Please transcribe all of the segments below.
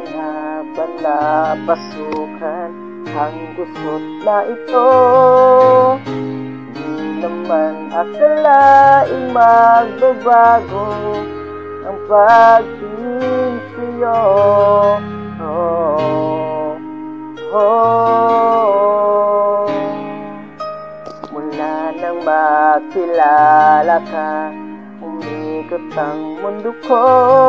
nga ba napasukan ang gusot na ito? Di naman akalaing magbabago ang pagtingin sa'yo. Mula nang makilala ka, umikot ang mundo ko.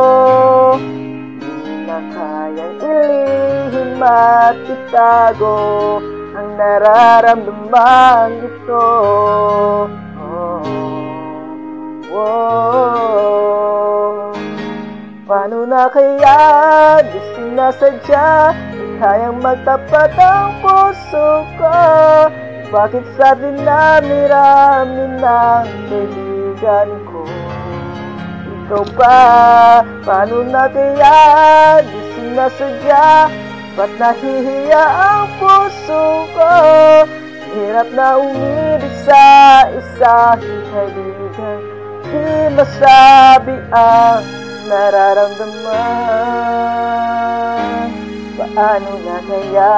Di na kayang ilihim at itago ang nararamdaman ito. Paano na kaya di sinasadya, di kayang magtapat ang puso ko? Bakit sa dinami-rami ng kaibigan ko, ikaw pa? Paano na kaya di sinasadya, ba't nahihiya ang puso ko? Hirap na umibig sa isang kaibigan, di masabi ang nararamdaman. Paano na kaya?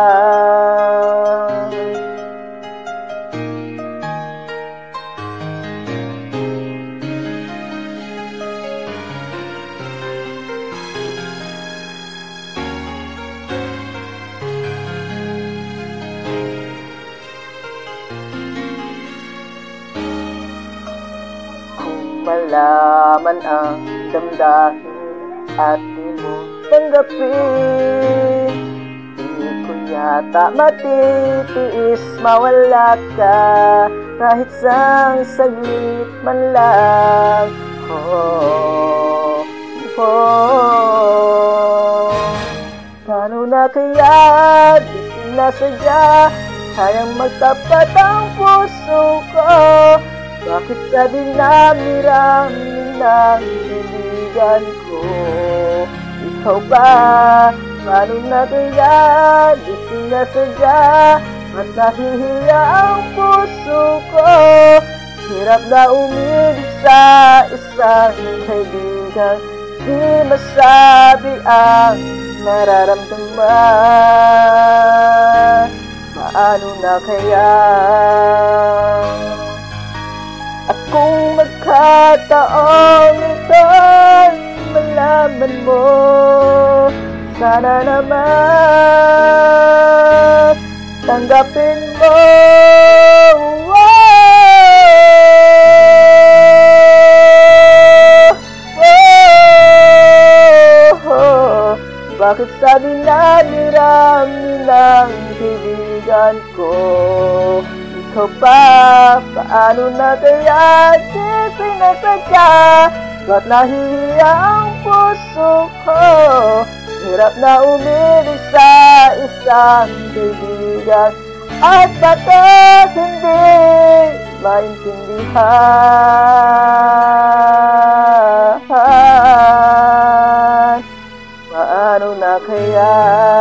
Malaman ang damdamin at di mo tanggapin, di ko yata matitiis mawala ka kahit sang saglit man lang. Paano na kaya di sinasadya, kayang magtapat ang puso ko? Bakit sa dinami-rami ng kaibigan ko, ikaw ba? Paano na kaya di sinasadya, ba't nahihiya ang puso ko? Hirap na umibig sa isang kaibigan, di masabi ang nararamdaman. Paano na kaya? At kung magkataong ito'y malaman mo, sana naman tanggapin mo. Bakit sa dinami-rami ng kaibigan ko, ikaw pa? Paano na kaya di sinasadya, ba't nahihiya ang puso ko? Hirap na umibig sa isang kaibigan, at bakit hindi maintindihan? Paano na kaya?